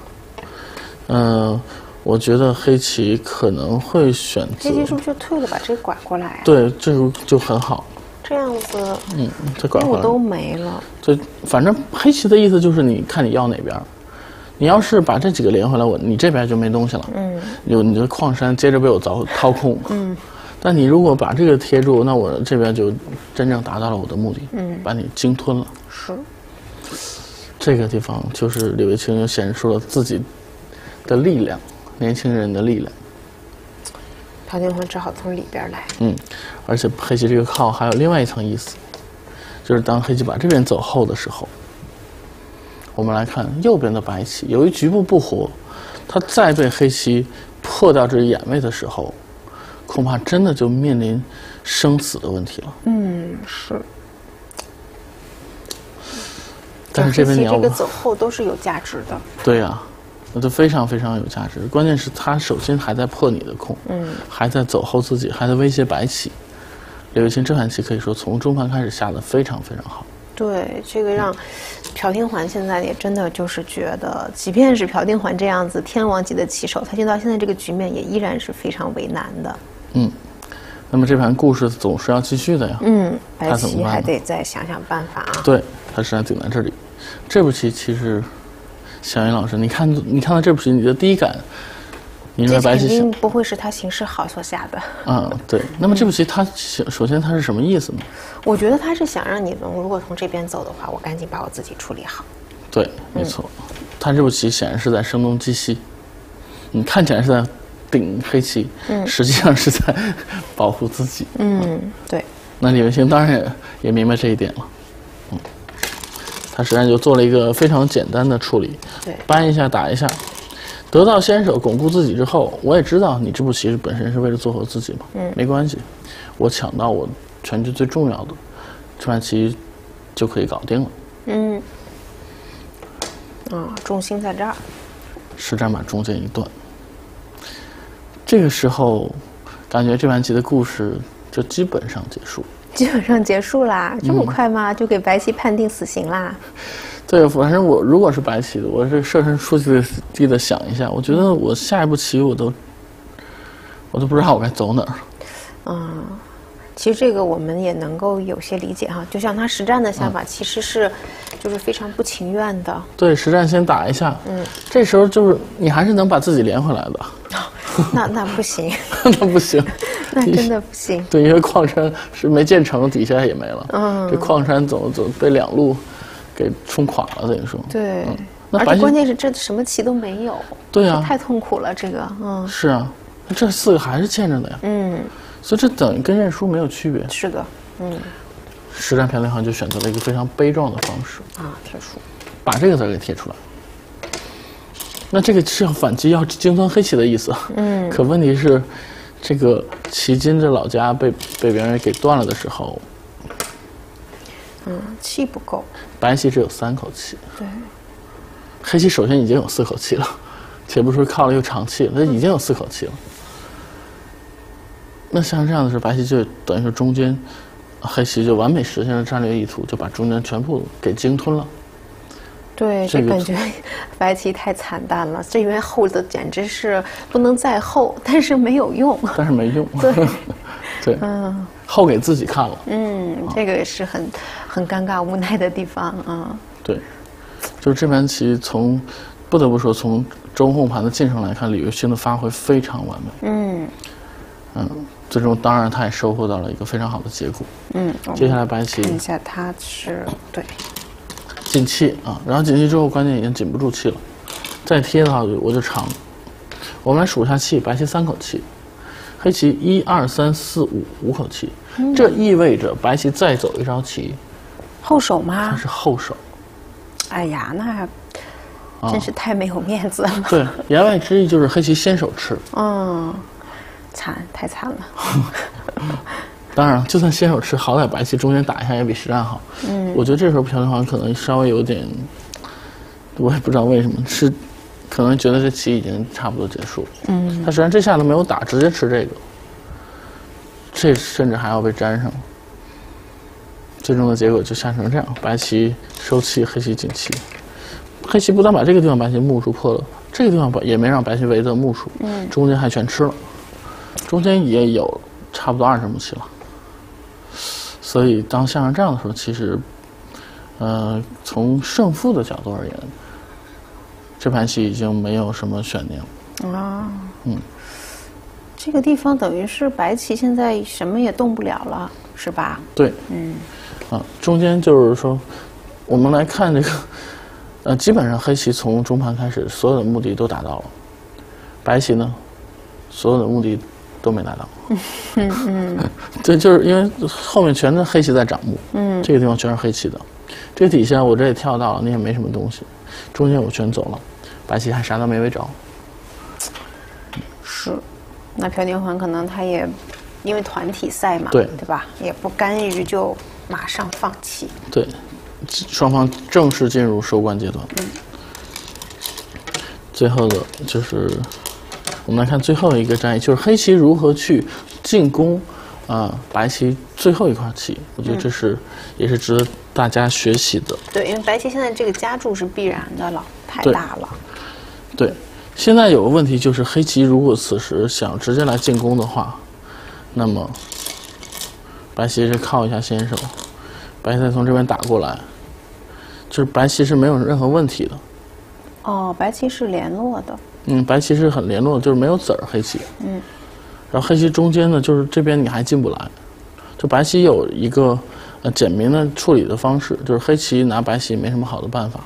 S2: 我觉得黑棋可能会选择。
S1: 黑棋是不是就退了，把这个拐过来啊？
S2: 对，这个就很好。
S1: 这样子，
S2: 这拐过来
S1: 都没了。
S2: 对，反正黑棋的意思就是你看你要哪边。你要是把这几个连回来，你这边就没东西了。你的矿山接着被我掏空。但你如果把这个贴住，那我这边就真正达到了我的目的，把你鲸吞了。
S1: 是。
S2: 这个地方就是李维清又显示出了自己的力量，年轻人的力量。
S1: 朴廷桓只好从里边来。
S2: 而且黑棋这个靠还有另外一层意思，就是当黑棋把这边走后的时候，我们来看右边的白棋，由于局部不活，它再被黑棋破掉这眼位的时候，恐怕真的就面临生死的问题了。
S1: 是。
S2: 但是这边你要
S1: 这个走后都是有价值的。
S2: 对呀，那就非常非常有价值。关键是他首先还在破你的空，还在走后自己，还在威胁白棋。李维清这盘棋可以说从中盘开始下的非常非常好。
S1: 对，这个让朴廷桓现在也真的就是觉得，即便是朴廷桓这样子天王级的棋手，他进到现在这个局面也依然是非常为难的。
S2: 那么这盘故事总是要继续的呀。
S1: 白棋还得再想想办法啊。
S2: 对，他实际上顶在这里。这步棋其实，小云老师，你看到这步棋，你的第一感，你认为白棋
S1: 肯定不会是他形势好所下的。
S2: 对。那么这步棋它首先它是什么意思呢？
S1: 我觉得他是想让你如果从这边走的话，我赶紧把我自己处理好。
S2: 对，没错。他这步棋显然是在声东击西，你看起来是在顶黑棋，实际上是在保护自己。
S1: 对。
S2: 那李维清当然也明白这一点了。他实际上就做了一个非常简单的处理，搬一下打一下，得到先手巩固自己之后，我也知道你这步棋本身是为了做好自己嘛，没关系，我抢到我全局最重要的这盘棋就可以搞定了。
S1: 重心在这儿，
S2: 实战把中间一断。这个时候，感觉这盘棋的故事就基本上结束。
S1: 基本上结束啦，这么快吗？就给白棋判定死刑啦？
S2: 对，反正我如果是白棋的，我是设身处地的想一下，我觉得我下一步棋我都不知道我该走哪儿。
S1: 其实这个我们也能够有些理解哈，就像他实战的下法，其实是就是非常不情愿的。
S2: 对，实战先打一下，这时候就是你还是能把自己连回来的。
S1: 那不行，
S2: 那不行，
S1: 那真的不行。
S2: 对，因为矿山是没建成，底下也没了。这矿山走被2路给冲垮了，等于说。
S1: 对，而且关键是这什么棋都没有。
S2: 对啊，
S1: 太痛苦了，这个。
S2: 是啊，这4个还是欠着的呀。所以这等于跟认输没有区别。
S1: 是的，
S2: 实战朴天桓就选择了一个非常悲壮的方式
S1: 啊，贴输，把
S2: 这个字给贴出来。那这个是要反击，要鲸吞黑棋的意思。可问题是，这个棋筋这老家被别人给断了的时候，
S1: 气不够。
S2: 白棋只有3口气。
S1: 对。
S2: 黑棋首先已经有4口气了，且不说靠了又长气了，它已经有4口气了。那像这样的时候，白棋就等于说中间，黑棋就完美实现了战略意图，就把中间全部给鲸吞了。
S1: 对，这感觉白棋太惨淡了，这边厚的简直是不能再厚，但是没有用。
S2: 但是没用。
S1: 对，
S2: 对，厚给自己看了。
S1: 这个也是很尴尬无奈的地方啊。
S2: 对，就是这盘棋不得不说从中后盘的进程来看，李月星的发挥非常完美。最终当然他也收获到了一个非常好的结果。接下来白棋看
S1: 一下，他是对。
S2: 进气啊，然后进气之后，关键已经紧不住气了，再贴的话我就长。我们来数一下气，白棋3口气，黑棋1、2、3、4、5口气，这意味着白棋再走一招棋，
S1: 后手吗？
S2: 它是后手。
S1: 哎呀，那真是太没有面子了。
S2: 对，言外之意就是黑棋先手吃。
S1: 太惨了。
S2: 当然，就算先手吃，好歹白棋中间打一下也比实战好。我觉得这时候朴天桓可能稍微有点，我也不知道为什么，是可能觉得这棋已经差不多结束了。他实际上这下都没有打，直接吃这个，这甚至还要被粘上。最终的结果就下成这样：白棋收气，黑棋进气。黑棋不但把这个地方白棋目数破了，这个地方也没让白棋围得目数，中间还全吃了，中间也有差不多20目棋了。所以当下成这样的时候，其实，从胜负的角度而言，这盘棋已经没有什么悬念了。
S1: 这个地方等于是白棋现在什么也动不了了，是吧？
S2: 对。中间就是说，我们来看这个，基本上黑棋从中盘开始，所有的目的都达到了，白棋呢，所有的目的都没达到。对，就是因为后面全是黑棋在掌目，这个地方全是黑棋的，这个底下我这也跳到了，那也没什么东西，中间我全走了，白棋还啥都没围着。
S1: 是，那朴天桓可能他也因为团体赛嘛，
S2: 对
S1: 吧？也不甘于就马上放弃。
S2: 对，双方正式进入收官阶段。最后的就是我们来看最后一个战役，就是黑棋如何去进攻白棋最后一块棋。我觉得这是也是值得大家学习的。
S1: 对，因为白棋现在这个加注是必然的了，太大了。
S2: 对，现在有个问题就是黑棋如果此时想直接来进攻的话，那么白棋是靠一下先手，白棋再从这边打过来，就是白棋是没有任何问题的。
S1: 白棋是联络的。
S2: 白棋是很联络的，就是没有子儿黑棋。然后黑棋中间呢，就是这边你还进不来，就白棋有一个简明的处理的方式，就是黑棋拿白棋没什么好的办法。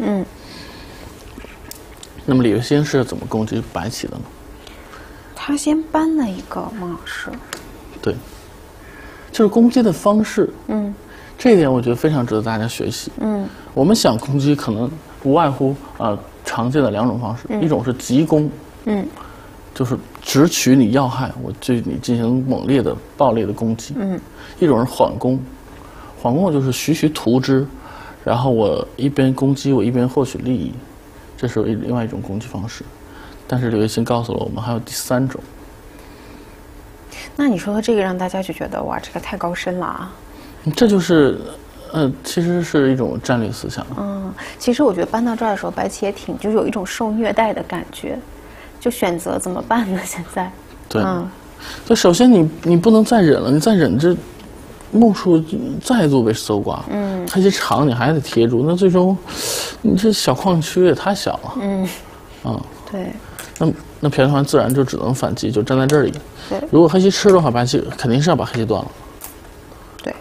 S2: 那么李月星是怎么攻击白棋的呢？
S1: 他先搬了一个孟老师。对，
S2: 就是攻击的方式。这一点我觉得非常值得大家学习。我们想攻击可能无外乎常见的2种方式，一种是急攻，就是直取你要害，我对你进行猛烈的暴力的攻击。一种是缓攻，缓攻就是徐徐图之，然后我一边攻击我一边获取利益，这是另外一种攻击方式。但是李月星告诉了我们还有第3种。
S1: 那你说这个让大家就觉得哇，这个太高深了啊！
S2: 这就是其实是一种战略思想。
S1: 其实我觉得搬到这儿的时候，白棋也就有一种受虐待的感觉，就选择怎么办呢？现在。对。所
S2: 以首先你不能再忍了，你再忍目数再度被搜刮，黑棋长你还得贴住，那最终你这小矿区也太小了，
S1: 对，
S2: 那朴天桓自然就只能反击，就站在这里。
S1: 对，
S2: 如果黑棋吃的话，白棋肯定是要把黑棋断了。
S1: 对，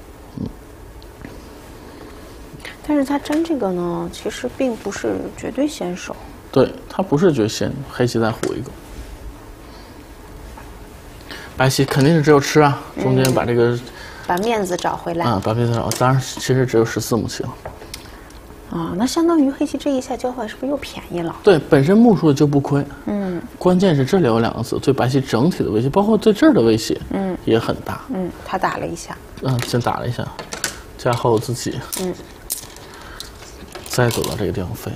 S1: 但是他粘这个呢，其实并不是绝对先手。
S2: 对，他不是绝先，黑棋再虎一个。白棋肯定是只有吃啊，中间把这个
S1: 把面子找回来
S2: 啊，把面子找，当然其实只有14目棋了。
S1: 那相当于黑棋这一下交换是不是又便宜了？
S2: 对，本身目数就不亏。关键是这里有2个子，对白棋整体的威胁，包括对这儿的威胁，也很大。
S1: 他打了一下。
S2: 先打了一下，加后自己，再走到这个地方飞。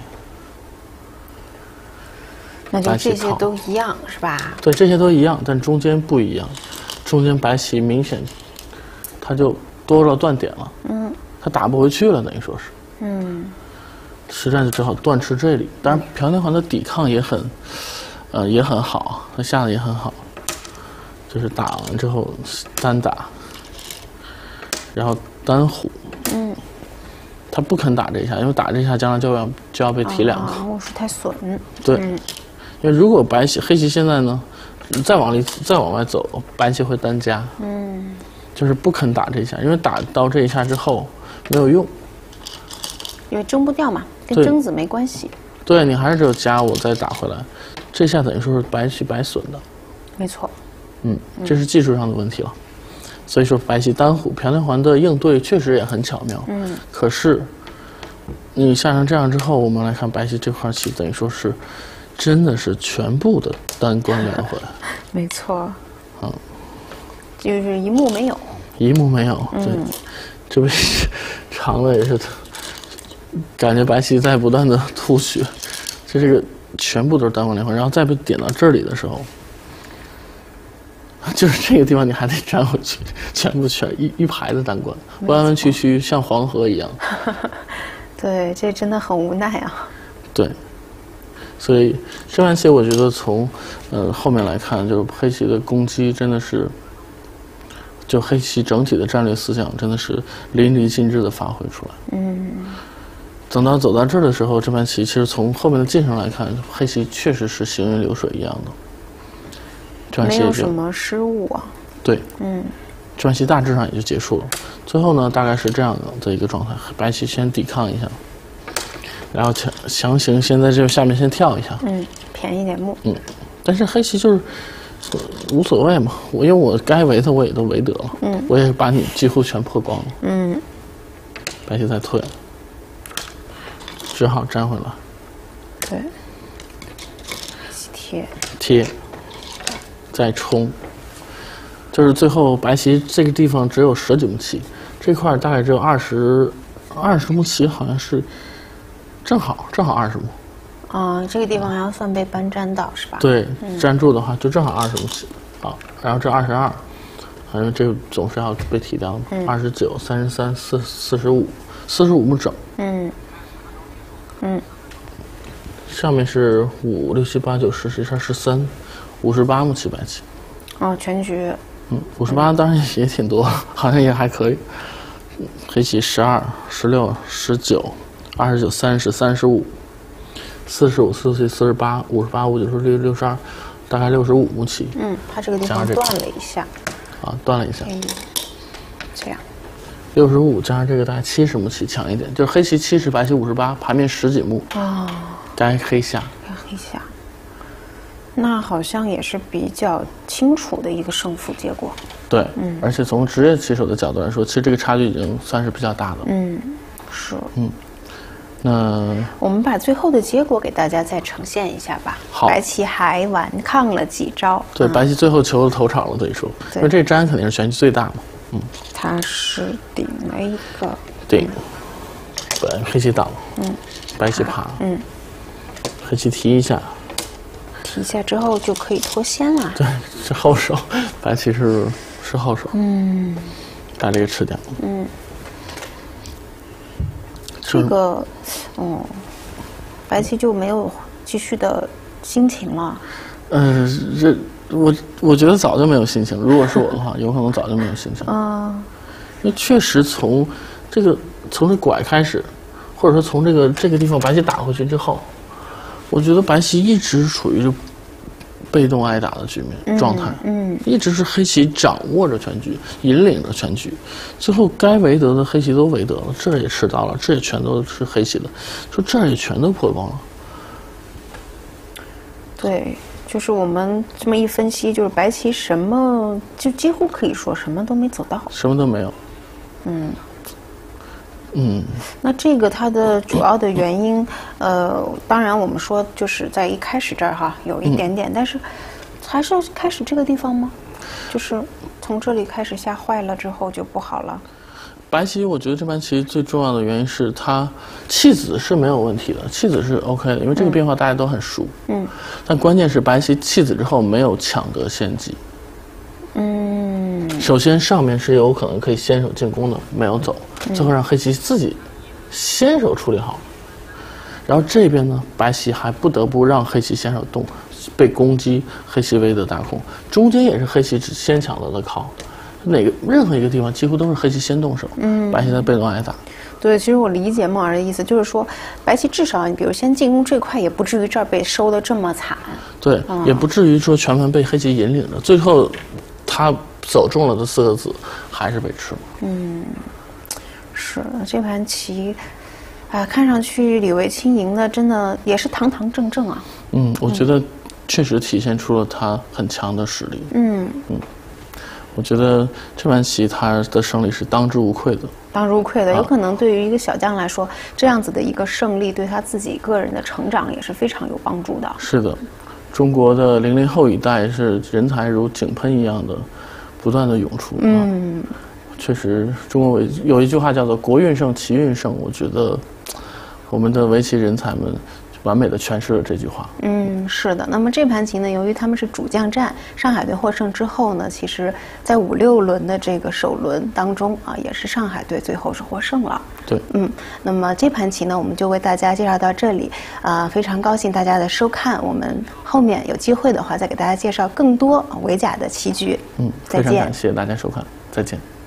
S1: 那就这些都一样是吧？
S2: 对，这些都一样，但中间不一样。中间白棋明显，它就多了断点了。它打不回去了，等于说是。实战就只好断吃这里。当然，朴天桓的抵抗也很好，他下的也很好，就是打完之后单打，然后单虎。他不肯打这一下，因为打这一下将来就要被提2个。
S1: 目数太损。
S2: 对，因为如果黑棋现在呢，再往外走，白棋会单加。就是不肯打这一下，因为打到这一下之后没有用，
S1: 因为争不掉嘛，跟争子没关系。
S2: 对，你还是只有加，我再打回来，这下等于说是白棋白损的。
S1: 没错。
S2: 这是技术上的问题了。所以说白棋单虎，朴天桓的应对确实也很巧妙。可是你下成这样之后，我们来看白棋这块棋，等于说是真的是全部的单关连回。
S1: 没错。就是一目没有。
S2: 一目没有。对，这位长的也是，感觉白棋在不断的吐血，这个全部都是单关连回，然后再被点到这里的时候。就是这个地方你还得粘回去，全部一排的单关，弯弯曲曲像黄河一样。
S1: 对，这真的很无奈啊。
S2: 对，所以这盘棋我觉得从后面来看，就是黑棋的攻击真的是，就黑棋整体的战略思想真的是淋漓尽致的发挥出来。等到走到这儿的时候，这盘棋其实从后面的进程来看，黑棋确实是行云流水一样的。
S1: 没有什么失误啊。
S2: 对，这盘棋大致上也就结束了。最后呢，大概是这样的一个状态：白棋先抵抗一下，然后强行先在这下面先跳一下，
S1: 便宜点目。
S2: 但是黑棋就是无所谓嘛，因为我该围的我也都围得了，我也把你几乎全破光了。白棋再退，只好粘回来。
S1: 对，
S2: 贴。再冲，就是最后白棋这个地方只有10几目棋，这块大概只有20目棋，好像是正好20目。
S1: 这个地方还要算被搬粘到是吧？
S2: 对，粘住的话就正好20目棋。好，然后这22，好像这个总是要被提掉的。29、33、45目整。上面是5、6、7、8、9、10，实际上13。58目棋白棋。
S1: 全局。
S2: 58当然也挺多，好像也还可以。黑棋12、16、19、29、30、35、45、47、48、58、59、62，大概65目棋。
S1: 它这个地方断了一下。
S2: 断了一下。
S1: 这样。
S2: 65加上这个大概70目棋强一点，就是黑棋70，白棋58，盘面10几目。加黑下。那好像也是比较清楚的一个胜负结果。
S3: 对，而且从职业棋手的角度来说，其实这个差距已经算是比较大的。
S1: 是。
S2: 那
S1: 我们把最后的结果给大家再呈现一下吧。
S2: 好，
S1: 白棋还顽抗了几招。
S2: 对，白棋最后求了头场了，等于说，因为这粘肯定是玄机最大嘛。
S1: 他是顶了一个。
S2: 顶。对，黑棋挡。白棋爬。黑棋提一下。
S1: 提一下之后就可以脱先了。
S2: 对，是后手，白棋是后手。把这个吃掉。
S1: 这个，白棋就没有继续的心情了。
S2: 我觉得早就没有心情。如果是我的话，有可能早就没有心情。 因为确实从这拐开始，或者说从这个地方白棋打回去之后，我觉得白棋一直处于被动挨打的局面状态，一直是黑棋掌握着全局，引领着全局，最后该围得的黑棋都围得了，这也吃到了，这也全都是黑棋的，说这儿也全都破光了。
S1: 对，就是我们这么一分析，就是白棋什么就几乎可以说什么都没走到，
S2: 什么都没有。
S1: 那这个它的主要的原因，当然我们说就是在一开始这儿哈有一点点，但是还是开始这个地方吗？就是从这里开始下坏了之后就不好了。
S2: 白棋，我觉得这盘棋最重要的原因是它弃子是没有问题的，弃子是 OK 的，因为这个变化大家都很熟。但关键是白棋弃子之后没有抢得先机。首先上面是有可能可以先手进攻的，没有走，最后让黑棋自己先手处理好。然后这边呢，白棋还不得不让黑棋先手动，被攻击，黑棋围得大空，中间也是黑棋只先抢得的靠。任何一个地方几乎都是黑棋先动手，白棋在被动挨打。
S1: 对，其实我理解孟儿的意思，就是说白棋至少你比如先进攻这块，也不至于这儿被收得这么惨。对，
S2: 也不至于说全盘被黑棋引领着，最后他走中了的4个子还是被吃了。
S1: 是的，这盘棋，看上去李维清赢的真的也是堂堂正正啊。
S2: 我觉得确实体现出了他很强的实力。我觉得这盘棋他的胜利是当之无愧的。当之无愧的，有可能对于一个小将来说，这样子的一个胜利对他自己个人的成长也是非常有帮助的。是的，中国的00后一代是人才如井喷一样的不断的涌出。确实，中国有一句话叫做“国运盛，棋运盛”，我觉得我们的围棋人才们完美的诠释了这句话。是的。那么这盘棋呢，由于他们是主将战，上海队获胜之后呢，其实在5、6轮的这个首轮当中也是上海队最后是获胜了。对。那么这盘棋呢，我们就为大家介绍到这里。非常高兴大家的收看，我们后面有机会的话，再给大家介绍更多围甲的棋局。再见。非常感谢大家收看，再见。